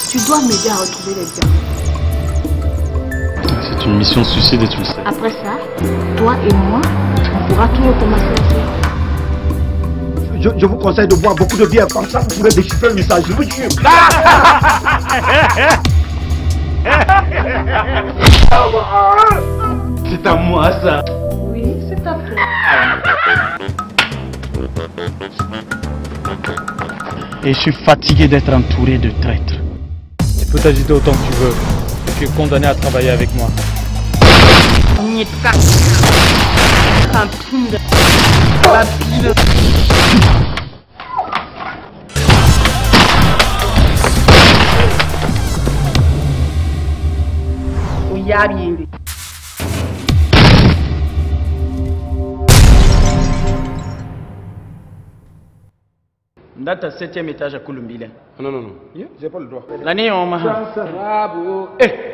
Tu dois m'aider à retrouver les diamants. C'est une mission suicide et tu le sais. Après ça, toi et moi, on pourra tout recommencer à faire. Je vous conseille de boire beaucoup de bière, comme ça vous pourrez déchiffrer le message, je vous jure. C'est à moi ça. Oui, c'est à toi. Et je suis fatigué d'être entouré de traîtres. Tu peux t'agiter autant que tu veux. Tu es condamné à travailler avec moi. Ndata 7e étage à Kulumbile. Non, j'ai pas le droit. L'année on m'a. Bravo. Eh,